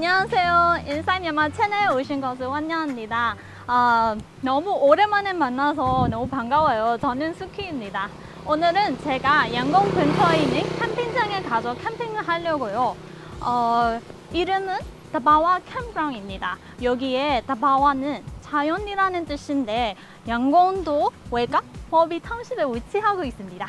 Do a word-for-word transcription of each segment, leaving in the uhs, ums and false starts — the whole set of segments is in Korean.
안녕하세요. 인사이미얀마 채널에 오신 것을 환영합니다. 아, 너무 오랜만에 만나서 너무 반가워요. 저는 수키입니다. 오늘은 제가 양곤 근처에 있는 캠핑장에 가서 캠핑을 하려고요. 어, 이름은 다바와 캠프그라운드입니다. 여기에 다바와는 자연이라는 뜻인데 양곤도 외곽 버비 타운십에 위치하고 있습니다.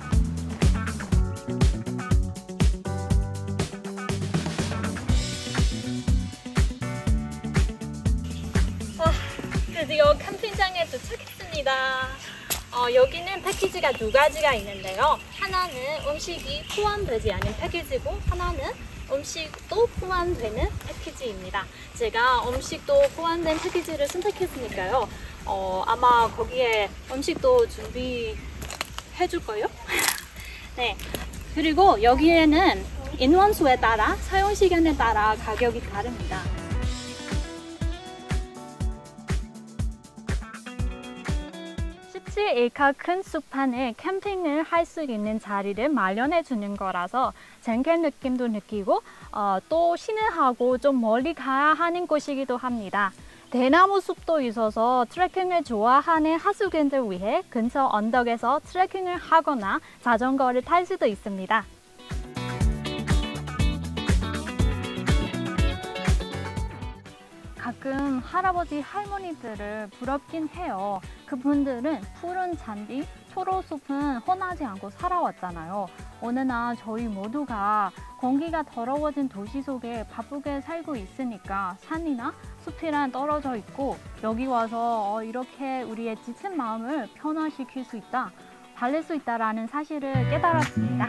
드디어 캠핑장에 도착했습니다. 어, 여기는 패키지가 두 가지가 있는데요. 하나는 음식이 포함되지 않은 패키지고 하나는 음식도 포함되는 패키지입니다. 제가 음식도 포함된 패키지를 선택했으니까요. 어, 아마 거기에 음식도 준비해 줄 거예요. 네. 그리고 여기에는 인원수에 따라 사용 시간에 따라 가격이 다릅니다. 십칠 에이커 큰 숲안에 캠핑을 할 수 있는 자리를 마련해 주는 거라서 젠켈 느낌도 느끼고 어, 또 신을하고 좀 멀리 가야 하는 곳이기도 합니다. 대나무 숲도 있어서 트레킹을 좋아하는 하수인들 위해 근처 언덕에서 트레킹을 하거나 자전거를 탈 수도 있습니다. 가끔 할아버지 할머니들을 부럽긴 해요. 그분들은 푸른 잔디, 초록숲은 훤하지 않고 살아왔잖아요. 어느 날 저희 모두가 공기가 더러워진 도시 속에 바쁘게 살고 있으니까 산이나 숲이랑 떨어져 있고 여기 와서 어, 이렇게 우리의 지친 마음을 편화시킬 수 있다, 달랠 수 있다라는 사실을 깨달았습니다.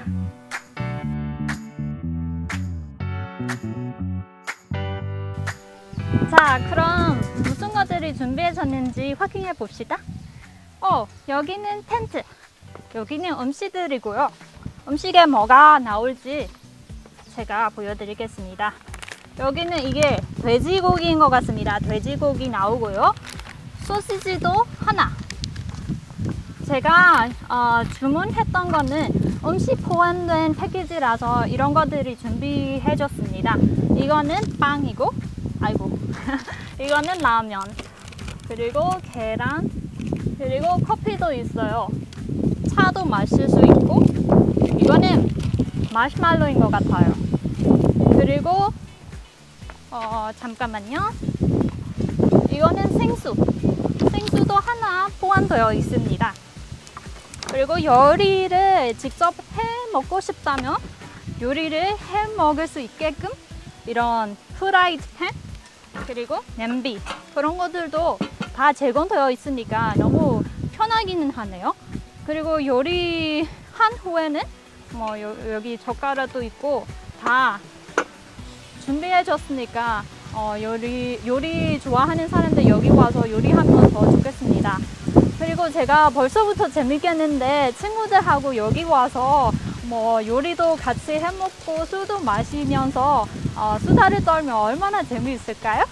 자, 그럼 무슨 것들이 준비해졌는지 확인해 봅시다. 어, 여기는 텐트, 여기는 음식들이고요. 음식에 뭐가 나올지 제가 보여드리겠습니다. 여기는 이게 돼지고기인 것 같습니다. 돼지고기 나오고요. 소시지도 하나. 제가 어, 주문했던 거는 음식 포함된 패키지라서 이런 것들이 준비해졌습니다. 이거는 빵이고, 아이고 이거는 라면, 그리고 계란, 그리고 커피도 있어요. 차도 마실 수 있고, 이거는 마시멜로인 것 같아요. 그리고 어, 잠깐만요. 이거는 생수, 생수도 하나 포함되어 있습니다. 그리고 요리를 직접 해 먹고 싶다면 요리를 해 먹을 수 있게끔 이런 프라이드 팬, 그리고 냄비, 그런 것들도 다 제공되어 있으니까 너무 편하기는 하네요. 그리고 요리한 후에는 뭐 요, 여기 젓가락도 있고 다 준비해 줬으니까 어, 요리, 요리 좋아하는 사람들 여기 와서 요리하면 더 좋겠습니다. 그리고 제가 벌써부터 재밌겠는데 친구들하고 여기 와서 뭐 요리도 같이 해먹고 술도 마시면서 어, 수다를 떨면 얼마나 재미있을까요?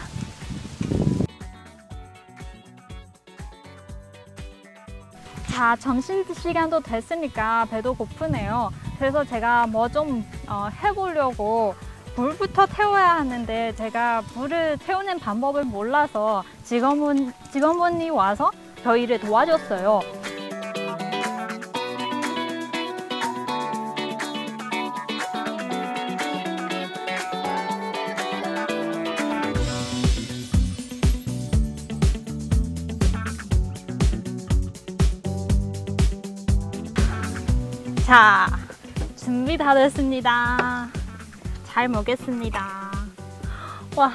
자, 점심시간도 됐으니까 배도 고프네요. 그래서 제가 뭐 좀 어, 해보려고 불부터 태워야 하는데 제가 불을 태우는 방법을 몰라서 직원분, 직원분이 와서 저희를 도와줬어요. 자, 준비 다 됐습니다. 잘 먹겠습니다. 와,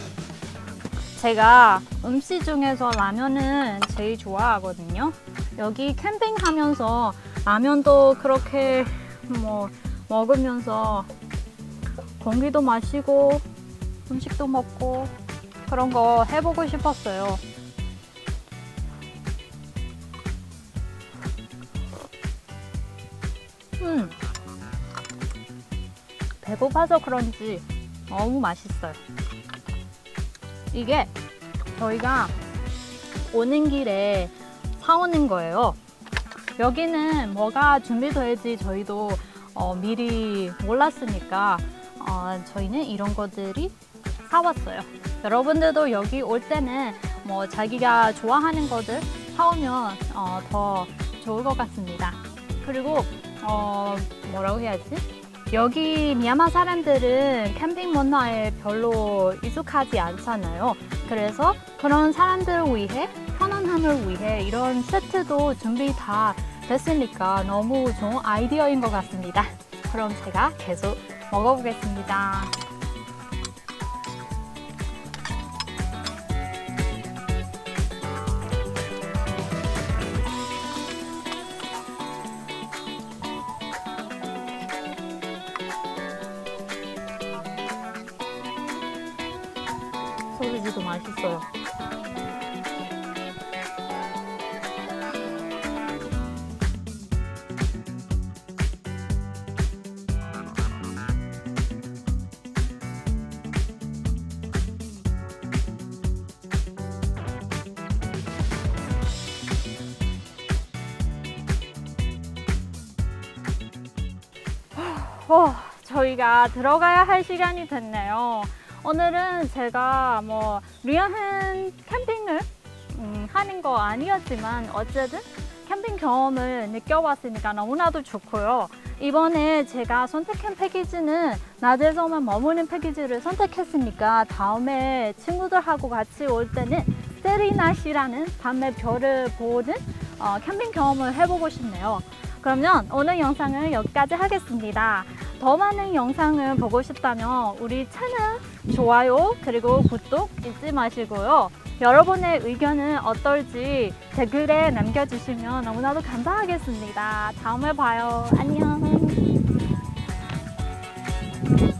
제가 음식 중에서 라면은 제일 좋아하거든요. 여기 캠핑하면서 라면도 그렇게 뭐 먹으면서 공기도 마시고 음식도 먹고 그런 거 해보고 싶었어요. 음, 배고파서 그런지 너무 맛있어요. 이게 저희가 오는 길에 사오는 거예요. 여기는 뭐가 준비될지 저희도 어, 미리 몰랐으니까 어, 저희는 이런 것들이 사왔어요. 여러분들도 여기 올 때는 뭐 자기가 좋아하는 것들 사오면 어, 더 좋을 것 같습니다. 그리고 어, 뭐라고 해야지? 여기 미얀마 사람들은 캠핑 문화에 별로 익숙하지 않잖아요. 그래서 그런 사람들을 위해, 편안함을 위해 이런 세트도 준비 다 됐으니까 너무 좋은 아이디어인 것 같습니다. 그럼 제가 계속 먹어보겠습니다. 소시지도 맛있어요. 어, 저희가 들어가야 할 시간이 됐네요. 오늘은 제가 뭐 리얼한 캠핑을 음, 하는 거 아니었지만 어쨌든 캠핑 경험을 느껴봤으니까 너무나도 좋고요. 이번에 제가 선택한 패키지는 낮에서만 머무는 패키지를 선택했으니까 다음에 친구들하고 같이 올 때는 스테리나시라는 밤에 별을 보는 어, 캠핑 경험을 해보고 싶네요. 그러면 오늘 영상은 여기까지 하겠습니다. 더 많은 영상을 보고 싶다면 우리 채널 좋아요 그리고 구독 잊지 마시고요. 여러분의 의견은 어떨지 댓글에 남겨주시면 너무나도 감사하겠습니다. 다음에 봐요. 안녕.